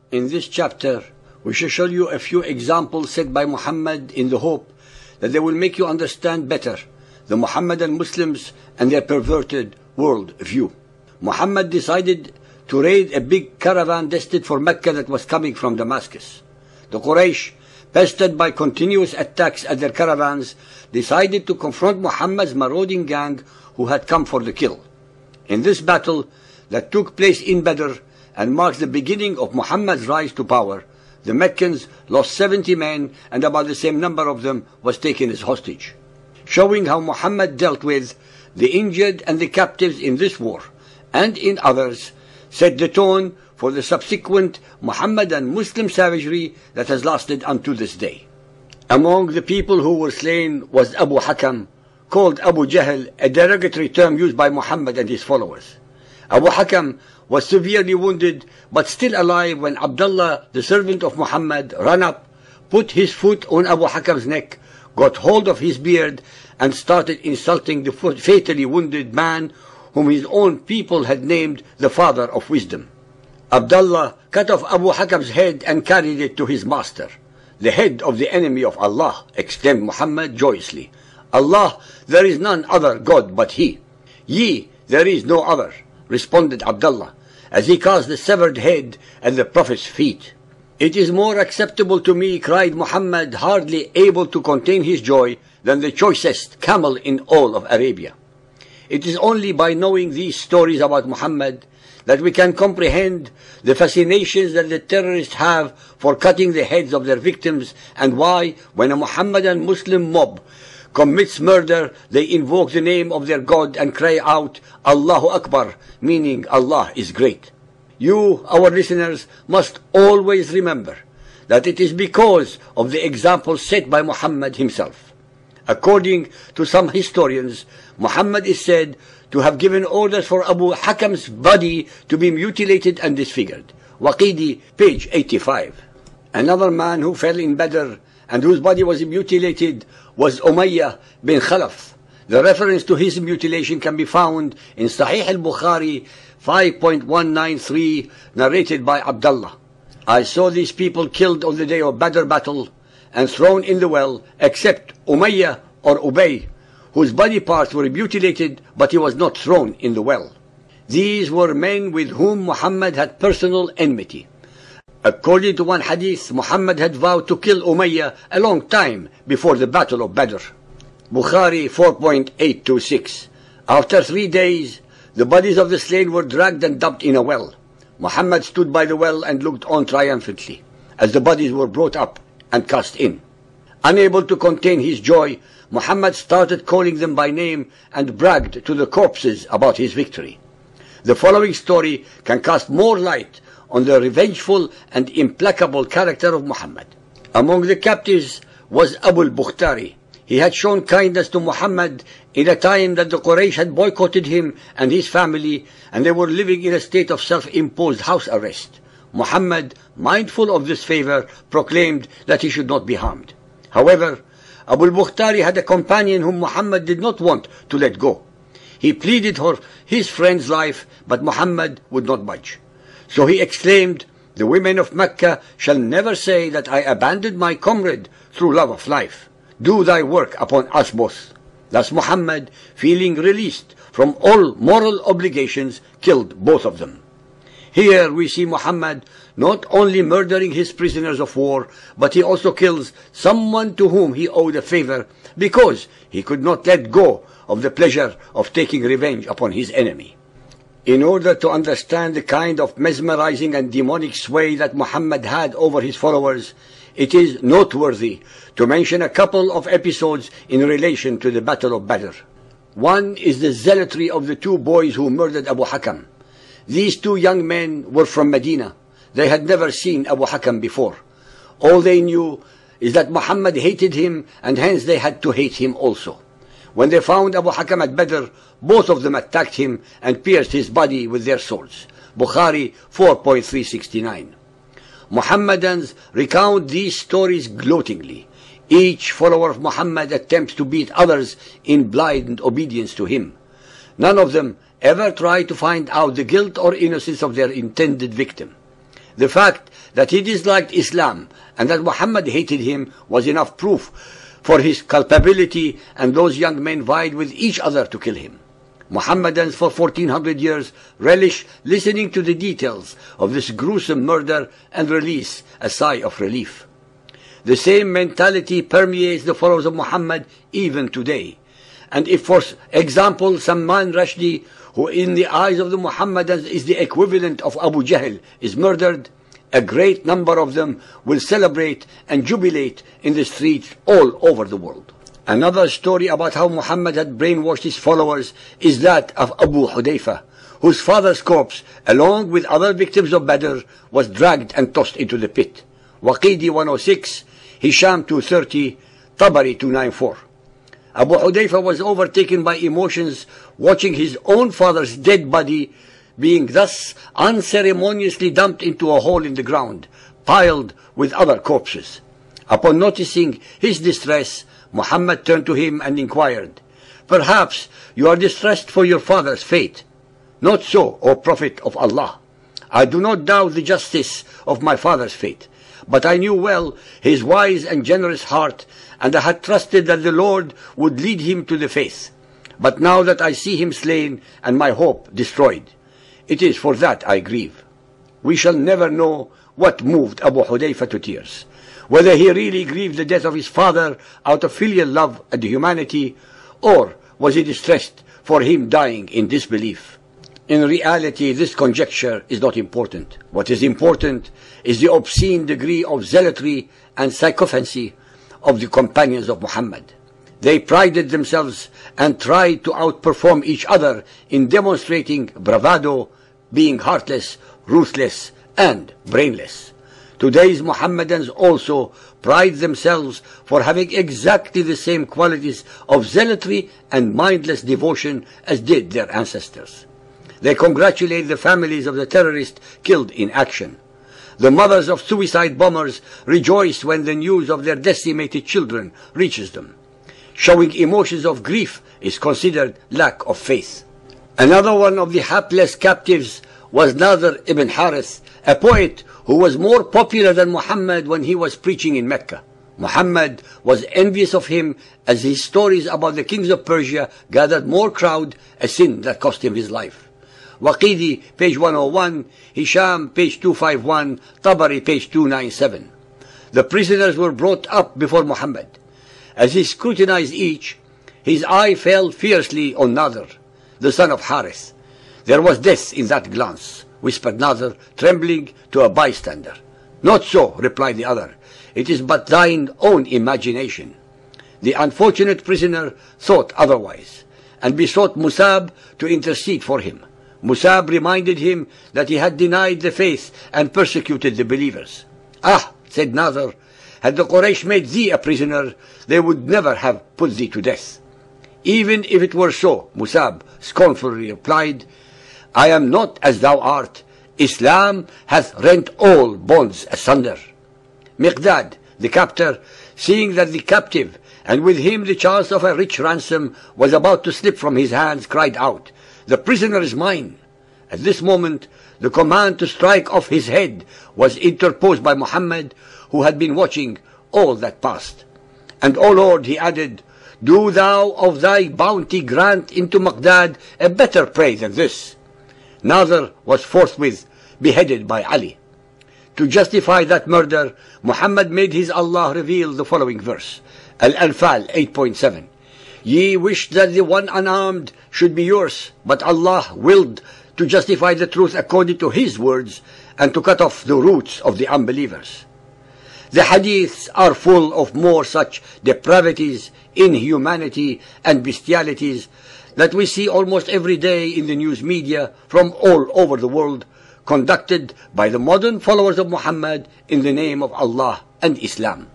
In this chapter, we shall show you a few examples set by Muhammad in the hope that they will make you understand better the Muhammadan Muslims and their perverted world view. Muhammad decided to raid a big caravan destined for Mecca that was coming from Damascus. The Quraysh, pestered by continuous attacks at their caravans, decided to confront Muhammad's marauding gang who had come for the kill. In this battle that took place in Badr and marks the beginning of Muhammad's rise to power, the Meccans lost 70 men and about the same number of them was taken as hostage, showing how Muhammad dealt with the injured and the captives in this war and in others, set the tone for the subsequent Muhammadan Muslim savagery that has lasted unto this day. Among the people who were slain was Abu Hakam, called Abu Jahl, a derogatory term used by Muhammad and his followers. Abu Hakam was severely wounded but still alive when Abdullah, the servant of Muhammad, ran up, put his foot on Abu Hakam's neck, got hold of his beard and started insulting the fatally wounded man whom his own people had named the Father of Wisdom. Abdullah cut off Abu Hakam's head and carried it to his master. The head of the enemy of Allah, exclaimed Muhammad joyously. Allah, there is none other God but He. Ye, there is no other, responded Abdullah, as he cast the severed head at the Prophet's feet. It is more acceptable to me, cried Muhammad, hardly able to contain his joy, than the choicest camel in all of Arabia. It is only by knowing these stories about Muhammad that we can comprehend the fascinations that the terrorists have for cutting the heads of their victims, and why, when a Muhammadan Muslim mob commits murder, they invoke the name of their God and cry out, Allahu Akbar, meaning Allah is great. You, our listeners, must always remember that it is because of the example set by Muhammad himself. According to some historians, Muhammad is said to have given orders for Abu Hakam's body to be mutilated and disfigured. Waqidi, page 85. Another man who fell in Badr and whose body was mutilated was Umayyah bin Khalaf. The reference to his mutilation can be found in Sahih al-Bukhari 5.193, narrated by Abdullah. I saw these people killed on the day of Badr battle and thrown in the well, except Umayyah or Ubay, whose body parts were mutilated, but he was not thrown in the well. These were men with whom Muhammad had personal enmity. According to one hadith, Muhammad had vowed to kill Umayyah a long time before the Battle of Badr. Bukhari 4.826. After 3 days, the bodies of the slain were dragged and dumped in a well. Muhammad stood by the well and looked on triumphantly as the bodies were brought up and cast in. Unable to contain his joy, Muhammad started calling them by name and bragged to the corpses about his victory. The following story can cast more light on the revengeful and implacable character of Muhammad. Among the captives was Abu al-Bukhtari. He had shown kindness to Muhammad in a time that the Quraysh had boycotted him and his family, and they were living in a state of self-imposed house arrest. Muhammad, mindful of this favor, proclaimed that he should not be harmed. However, Abu al-Bukhtari had a companion whom Muhammad did not want to let go. He pleaded for his friend's life, but Muhammad would not budge. So he exclaimed, the women of Mecca shall never say that I abandoned my comrade through love of life. Do thy work upon us both. Thus Muhammad, feeling released from all moral obligations, killed both of them. Here we see Muhammad not only murdering his prisoners of war, but he also kills someone to whom he owed a favor because he could not let go of the pleasure of taking revenge upon his enemy. In order to understand the kind of mesmerizing and demonic sway that Muhammad had over his followers, it is noteworthy to mention a couple of episodes in relation to the Battle of Badr. One is the zealotry of the 2 boys who murdered Abu Hakam. These 2 young men were from Medina. They had never seen Abu Hakam before. All they knew is that Muhammad hated him, and hence they had to hate him also. When they found Abu Hakam at Badr, both of them attacked him and pierced his body with their swords. Bukhari 4.369. Muhammadans recount these stories gloatingly. Each follower of Muhammad attempts to beat others in blind obedience to him. None of them ever try to find out the guilt or innocence of their intended victim. The fact that he disliked Islam and that Muhammad hated him was enough proof for his culpability, and those young men vied with each other to kill him. Muhammadans for 1400 years relish listening to the details of this gruesome murder and release a sigh of relief. The same mentality permeates the followers of Muhammad even today. And if, for example, Salman Rushdie, who in the eyes of the Muhammadans is the equivalent of Abu Jahl, is murdered, a great number of them will celebrate and jubilate in the streets all over the world. Another story about how Muhammad had brainwashed his followers is that of Abu Hudayfa, whose father's corpse, along with other victims of Badr, was dragged and tossed into the pit. Waqidi 106, Hisham 230, Tabari 294. Abu Hudayfa was overtaken by emotions watching his own father's dead body being thus unceremoniously dumped into a hole in the ground, piled with other corpses. Upon noticing his distress, Muhammad turned to him and inquired, "Perhaps you are distressed for your father's fate." "Not so, O Prophet of Allah. I do not doubt the justice of my father's fate, but I knew well his wise and generous heart, and I had trusted that the Lord would lead him to the faith. But now that I see him slain and my hope destroyed, it is for that I grieve." We shall never know what moved Abu Hudayfa to tears, whether he really grieved the death of his father out of filial love and humanity, or was he distressed for him dying in disbelief. In reality, this conjecture is not important. What is important is the obscene degree of zealotry and sycophancy of the companions of Muhammad. They prided themselves and tried to outperform each other in demonstrating bravado, being heartless, ruthless, and brainless. Today's Muhammadans also pride themselves for having exactly the same qualities of zealotry and mindless devotion as did their ancestors. They congratulate the families of the terrorists killed in action. The mothers of suicide bombers rejoice when the news of their decimated children reaches them. Showing emotions of grief is considered lack of faith. Another one of the hapless captives was Nadr ibn Harith, a poet who was more popular than Muhammad when he was preaching in Mecca. Muhammad was envious of him as his stories about the kings of Persia gathered more crowd, a sin that cost him his life. Waqidi, page 101, Hisham, page 251, Tabari, page 297. The prisoners were brought up before Muhammad. As he scrutinized each, his eye fell fiercely on Nadr, the son of Harith. "There was death in that glance," whispered Nadr, trembling to a bystander. "Not so," replied the other. "It is but thine own imagination." The unfortunate prisoner thought otherwise, and besought Musab to intercede for him. Musab reminded him that he had denied the faith and persecuted the believers. "Ah," said Nadr, "had the Quraysh made thee a prisoner, they would never have put thee to death." "Even if it were so," Musab scornfully replied, "I am not as thou art. Islam hath rent all bonds asunder." Miqdad, the captor, seeing that the captive, and with him the chance of a rich ransom, was about to slip from his hands, cried out, "The prisoner is mine." At this moment, the command to strike off his head was interposed by Muhammad, who had been watching all that passed. "And, O Lord," he added, "do thou of thy bounty grant into Miqdad a better prey than this." Nadr was forthwith beheaded by Ali. To justify that murder, Muhammad made his Allah reveal the following verse, Al-Anfal 8.7. "Ye wished that the one unarmed should be yours, but Allah willed to justify the truth according to His words and to cut off the roots of the unbelievers." The hadiths are full of more such depravities, inhumanity, and bestialities that we see almost every day in the news media from all over the world, conducted by the modern followers of Muhammad in the name of Allah and Islam.